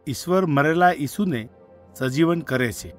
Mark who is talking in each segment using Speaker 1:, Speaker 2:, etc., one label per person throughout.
Speaker 1: ઈશ્વર મરેલા ઈસુને સજીવન કરે છે.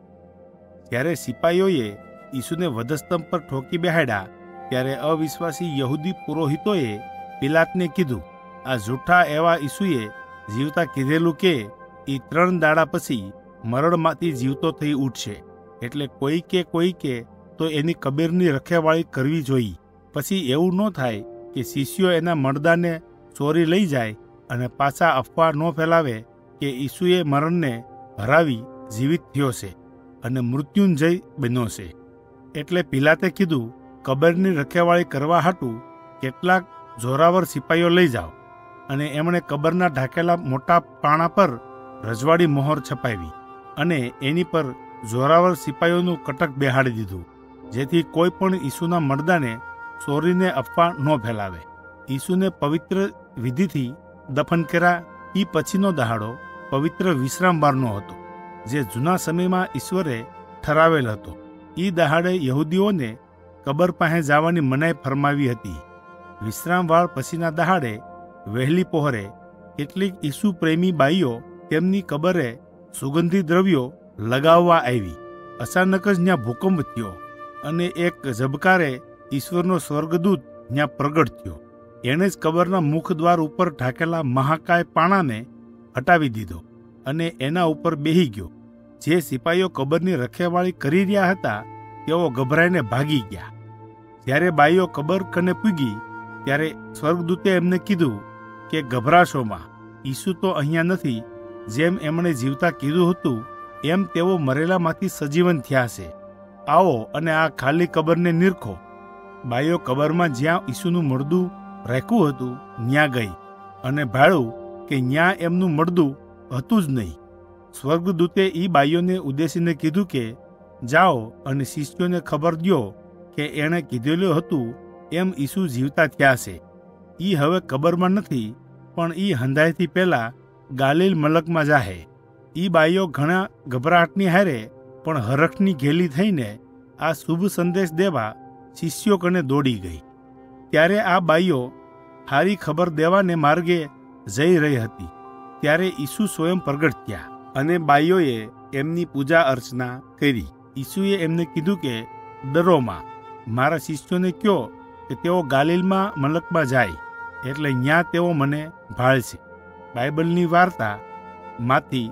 Speaker 1: જ્યારે સિપાઈઓએ ઈસુને વધસ્તંભ પર ઠોકી બેહાડ્યા ત્યારે અવિશ્વાસી યહૂદી પુરોહિતોએ પિલાતને કીધું, આ જૂઠા એવા ઈસુએ જીવતા કીધેલું કે એ 3 દાડા પછી મરણમાંથી જીવતો થઈ ઉઠશે, એટલે કોઈ કે તો એની કબરની રખેવાળી કરવી જોઈએ. પછી એવું ન થાય કે શિષ્યો એના મરદાને ચોરી લઈ જાય અને પાછા અફવા ન ફેલાવે કે ઈસુએ મરણને હરાવી જીવિત થયો છે અને મૃત્યુંજય બન્યો છે. એટલે પિલાતે કીધું, કબરની રખેવાળી કરવા હાટું કેટલાક જોરાવર સિપાઈઓ લઈ જાઓ. અને એમણે કબરના ઢાંકેલા મોટા પાણા પર રજવાડી મોહર છપાવી અને એની પર જોરાવર સિપાઈઓનું કટક બેહાડી દીધું, જેથી કોઈ પણ ઈસુના મરદાને ચોરીને અફવા ન ફેલાવે. ઈસુને પવિત્ર વિધિથી દફન કર્યા. એ પછીનો દહાડો પવિત્ર વિશ્રામવારનો હતો, જે જૂના સમયમાં ઈશ્વરે ઠરાવેલ હતો. એ દહાડે યહૂદીઓને કબર પાસે જવાની મનાઈ ફરમાવી હતી. વિશ્રામવાર પછીના દહાડે વહેલી પહોરે કેટલીક ઈસુ પ્રેમી બાઈઓ તેમની કબરે સુગંધી દ્રવ્યો લગાવવા આવી. અચાનક જ ત્યાં ભૂકંપ થયો અને એક ઝબકારે ઈશ્વરનો સ્વર્ગદૂત ત્યાં પ્રગટ થયો. એણે જ કબરના મુખદ્વાર ઉપર ઢાંકેલા મહાકાય પાણાને હટાવી દીધો અને એના ઉપર બેહી ગયો. જે સિપાઈઓ કબરની રખેવાળી કરી રહ્યા હતા તેઓ ગભરાઈને ભાગી ગયા. જ્યારે બાઈઓ કબર કને પૂગી ત્યારે સ્વર્ગદૂતે એમને કીધું કે ગભરાશોમાં, ઈસુ તો અહીંયા નથી. જેમ એમણે જીવતા કીધું હતું એમ તેઓ મરેલામાંથી સજીવન થયા છે. આવો અને આ ખાલી કબરને નિરખો. બાઈઓ કબરમાં જ્યાં ઈસુનું મરદું રાખ્યું હતું ત્યાં ગઈ અને ભાળ્યું કે ત્યાં એમનું મરદું હતું જ નહીં. સ્વર્ગદૂતે એ બાઈઓને ઉદ્દેશીને કીધું કે જાઓ અને શિષ્યોને ખબર દ્યો કે એણે કીધેલું હતું એમ ઈસુ જીવતા થયા છે. એ હવે કબરમાં નથી, પણ એ હંધાઈથી પહેલા ગાલિલ મલકમાં જાહે. એ બાઈઓ ઘણા ગભરાટની હારે પણ હરખની ઘેલી થઈને આ શુભ સંદેશ દેવા શિષ્યો કને દોડી ગઈ. ત્યારે આ બાઈઓ હારી ખબર દેવાને માર્ગે જઈ રહી હતી. ત્યારે ઈસુ સ્વયં પ્રગટ થયા અને બાઈઓએ એમની પૂજા અર્ચના કરી. ઈસુએ એમને કીધું કે ડરોમાં, મારા શિષ્યોને કહો કે તેઓ ગાલિલમાં મલકમાં જાય, એટલે ત્યાં તેઓ મને ભાળશે. બાઇબલની વાર્તા માથી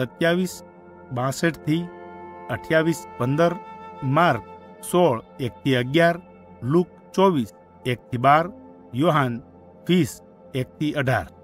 Speaker 1: 27:62-28-15, માર્ક 16:1-11, લુક 24:1-12, યોહાન 20:1-18.